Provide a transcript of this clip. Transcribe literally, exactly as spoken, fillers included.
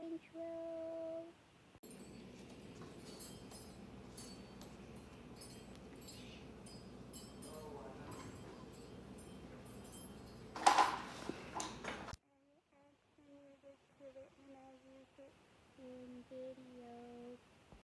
intro. I actually just put it when I use it in videos.